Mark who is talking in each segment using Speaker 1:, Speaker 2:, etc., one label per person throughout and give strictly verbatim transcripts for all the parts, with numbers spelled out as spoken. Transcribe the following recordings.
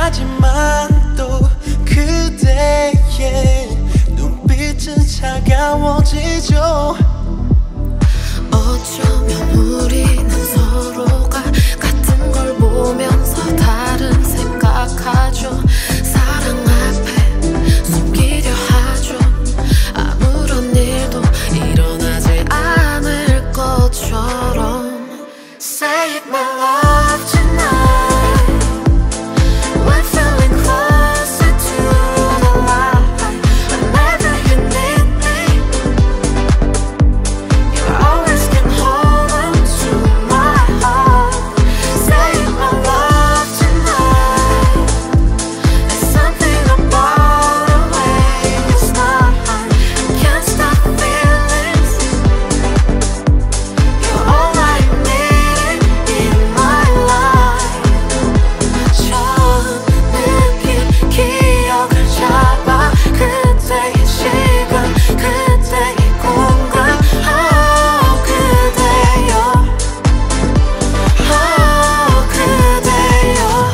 Speaker 1: 하지만 또 그대의 눈빛은 차가워지죠.
Speaker 2: 어쩌면 우리는 서로가 같은 걸 보면서 다른 생각하죠. 사랑 앞에 숨기려 하죠. 아무런 일도 일어나지 않을 것처럼. Say it my love tonight. We're feeling closer to the light. Whenever you need me, you always can hold on to my heart. Say it my love tonight. There's something about the way you start. I can't stop feelings. You're all I need in my life. 처음 느낀 기억을 잡아 그때의 시간 그때의 공간. Oh 그대여, oh 그대여.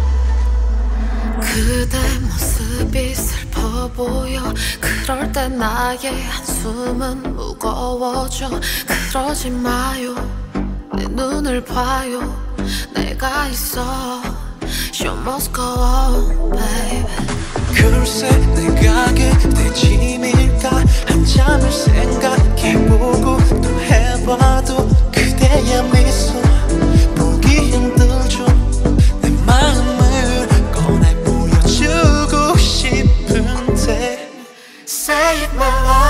Speaker 2: 그대 모습이 슬퍼 보여. 그럴 때 나의 한숨은 무거워져. 그러지 마요, 내 눈을 봐요. 내가 있어. Show must go on, baby.
Speaker 1: 글쎄 내가 그대 짐일까. 한참을 생각해보고 또 해봐도 그대의 미소 보기 힘들죠. 내 마음을 꺼내 보여주고 싶은데.
Speaker 2: Say it my love.